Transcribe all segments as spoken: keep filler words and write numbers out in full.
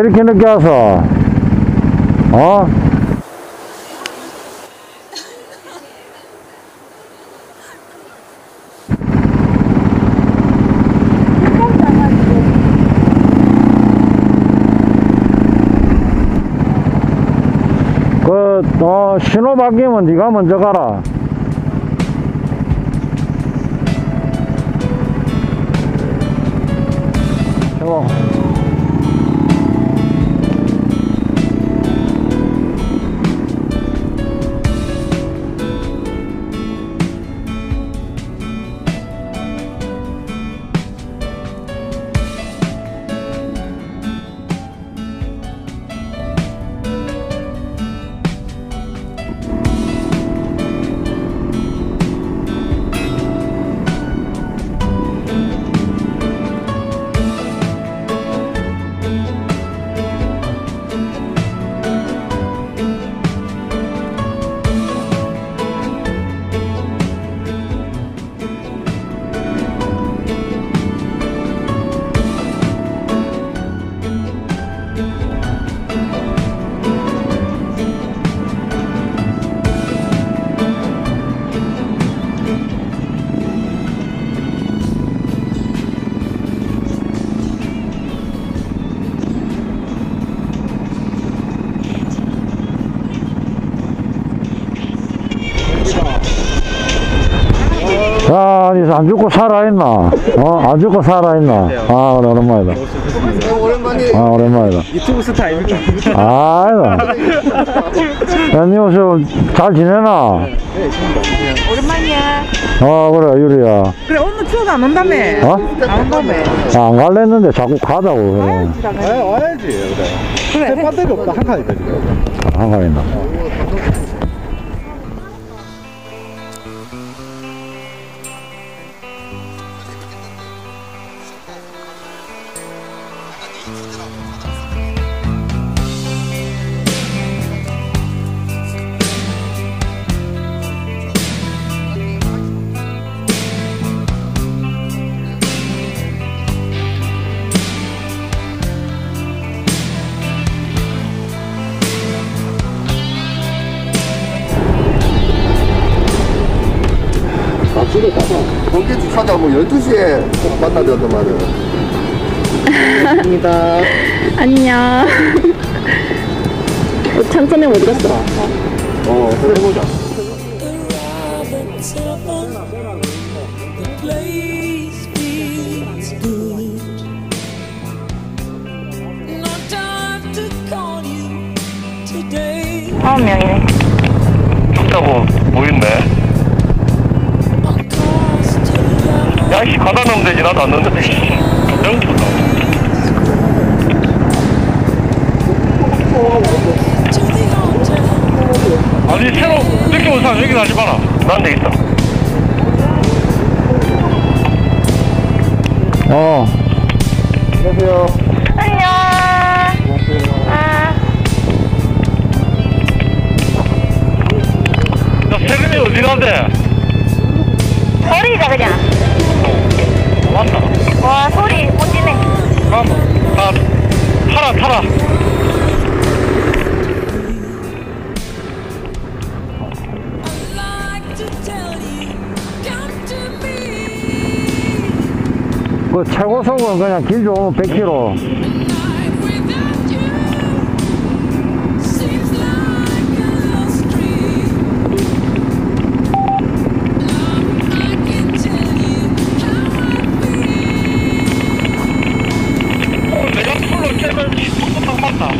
이렇게 늦게 와서? 어? 그, 어, 신호 바뀌면 네가 먼저 가라. 저거. 자, 안 죽고 살아있나? 어? 안 죽고 살아있나? 아, 그래, 오랜만이다. 오랜만이에요. 아, 오랜만이다. 유튜브 스타 아닙니까? 아이다. 야, 니 요새 잘 지내나? 오랜만이야. 어, 그래, 유리야. 그래, 오늘 추워서 안 온다며. 어? 안 온다며. 아, 안 갈랬는데 자꾸 가자고, 그래. 아, 와야지. 그래. 그래. 배터리 없다. 한 칸이다, 지금. 안 가린다. 번개 주차장 뭐 열두 시에 꼭 만나려더만은. 입니다. 안녕. 창선님 어디 갔어? 어, 그래 해보자. 아홉 명이네. 춥다고 보이네. 야이씨, 가다 넣으면 되지. 나도 안 넣는데. 너무 춥다. 아니, 새로 늦게 온 사람 여기 가지 마라. 난 돼 있어. 어. 안녕하세요. 안녕. 아. 야, 세금이 어디 간대? 버리자 그냥. 왔나? 와 소리 오지네. 그럼, 나, 타라, 타라. 그 최고속은 그냥 길 좋으면 백 킬로미터. 내가 풀로 깨면 톡톡 맞다.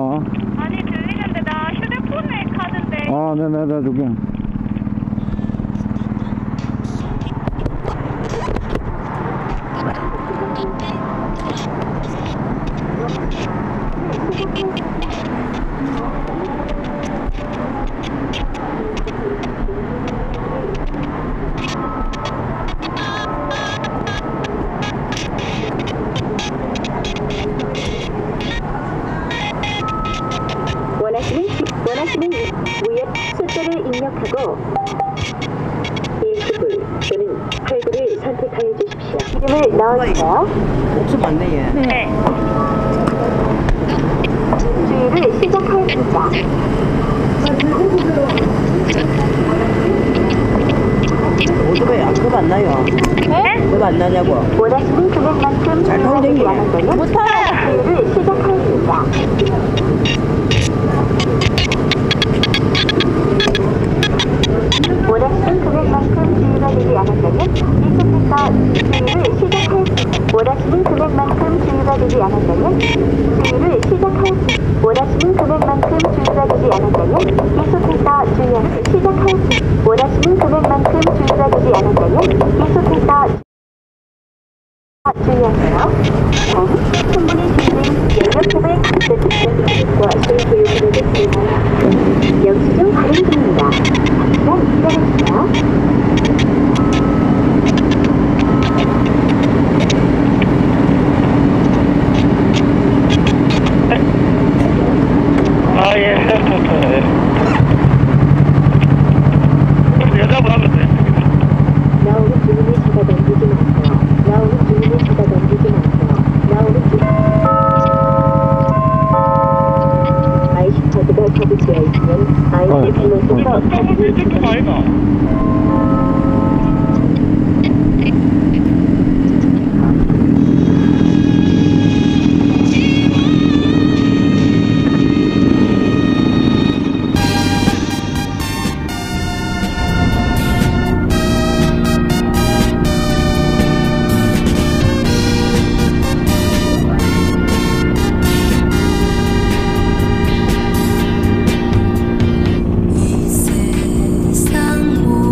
어. 아니 들리는데 나 휴대폰에 카드인데. 아, 네네, 네, 줄게. 원하시는 원하시는 우엽 숫자를 입력하고 일구불 또는 팔구를 선택하여 주십시오. 이름을 넣어주세요. 옥수 맞네 얘. 네. 주의를 시작하였습니다. 오토바이 그거 맞나요? 네? 그거 맞나냐고. 원하시는 금액만큼 잘 지원하지 통쟁이네. 않았다면 못 타요. 주의를 시작하였습니다. 원하시는 금액만큼 주의가 되지 않았다면 이쪽에서 주의를 시작하였습니다. 원하시는 금액만큼 주의가 되지 않았다면 주의를 시작하였습니다. 원하시는 금액만큼 주의가 되지 않았다면 계속해서 주의하기 시작하였습니다. 원하시는 금액만큼 주의가 되지 않았다면 계속해서 주의하세요. 다음, 충분히 주의된 연료탑의 각자 특정 기준과 소유보유금액에 대하여 영수증 발행 중입니다. 잠시만 기다려주세요. 아, 예. 여자분 하면 돼. 나오는 주문을 잡아 넘기지 마세요. 나오는 주문을 잡아 넘기지 마세요. 나오는 주문 아이씨 카드가 접수되어 있으면 아이씨 빌로서서 카드를 좀 아이가. 이 세상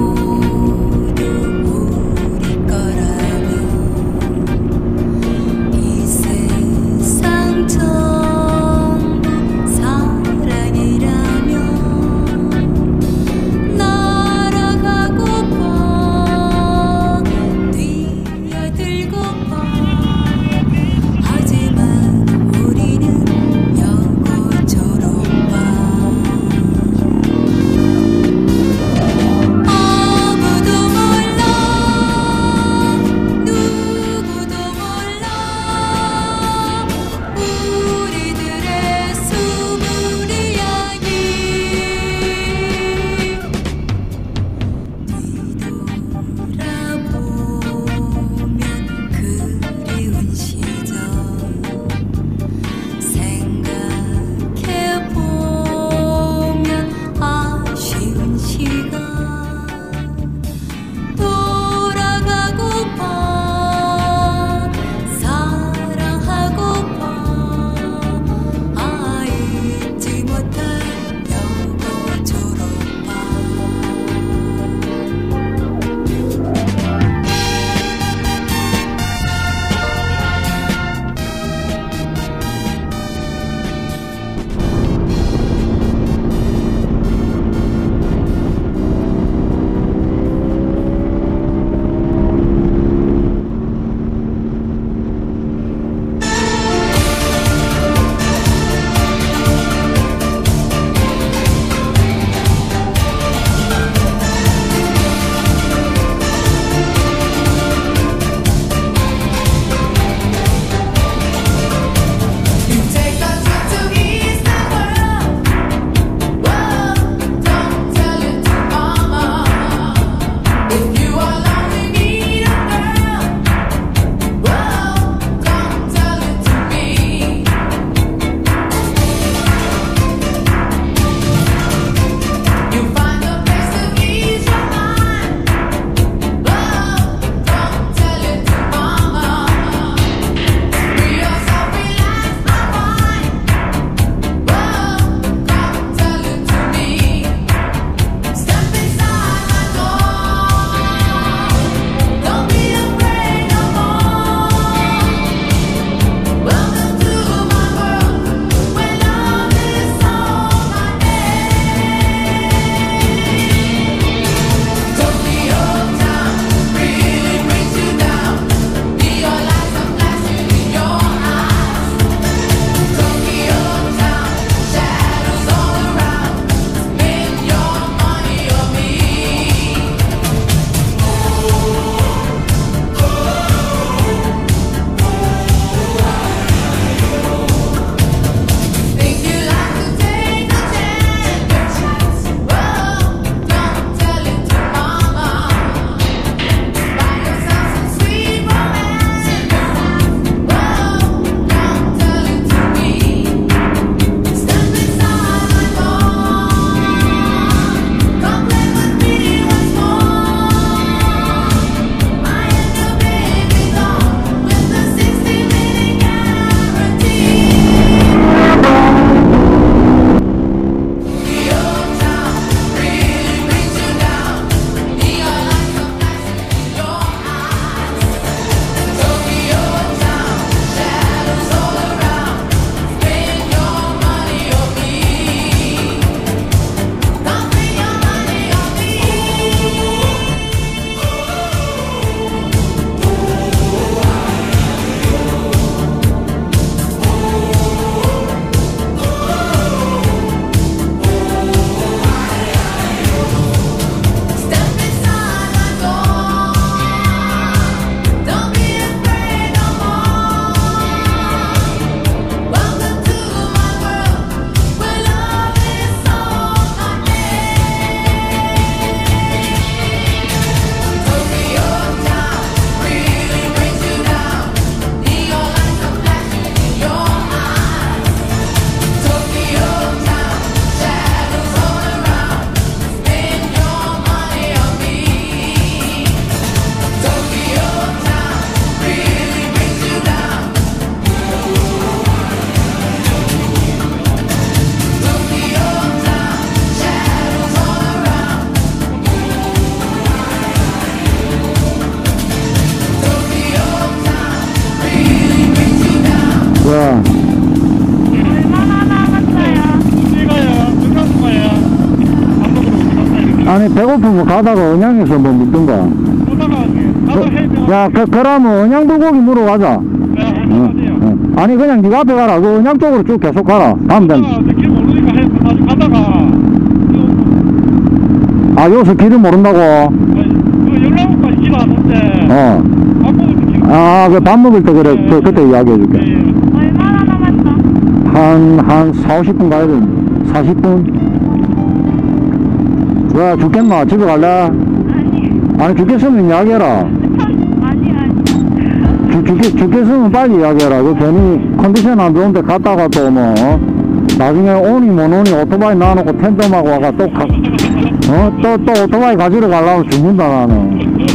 아니, 배고프면 가다가 언양에서 뭐 먹든가. 그, 야, 그, 그러면 언양 불고기 물어 가자. 어, 어. 아니, 그냥 네가 앞에 가라. 그 언양 쪽으로 쭉 계속 가라. 가면 된다. 길 모르니까 해서 나중 가다가 아, 여기서 길을 모른다고? 그 연락까지 길 왔는데 어. 바쁘거든 길. 아, 그 밥 먹을 때 그래. 그, 그때 이야기해 줄게. 얼마나 남았어? 한, 한 사, 오십 분 가야 돼. 사십 분? 왜, 죽겠나? 집에 갈래? 아니, 아니, 죽겠으면 이야기해라. 아니, 아니. 죽, 죽겠, 죽겠으면 빨리 이야기해라. 그 괜히 컨디션 안 좋은데 갔다가 또 뭐, 어? 나중에 오니 못 오니 오토바이 놔놓고 텐덤하고 와가 또 가, 어? 또, 또 오토바이 가지러 가려고 죽는다, 나는.